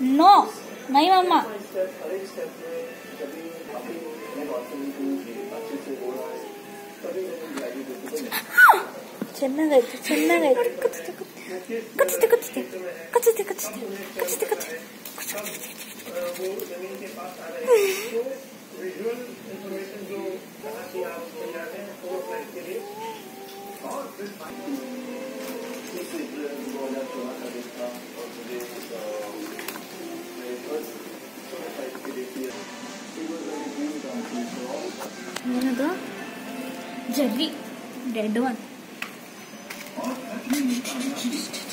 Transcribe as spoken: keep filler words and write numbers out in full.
no नहीं मम्मा ಚೆನ್ನಾಗೈತೆ ಚೆನ್ನಾಗೈತೆ ಕಚ್ಚುತ್ತೆ ಕಚ್ಚುತ್ತೆ ಕಚ್ಚುತ್ತೆ ಕಚ್ಚುತ್ತೆ ಕಚ್ಚುತ್ತೆ ಕಚ್ಚುತ್ತೆ ಏನದು ಜರ್ವಿ ರೆಡ್ ಒನ್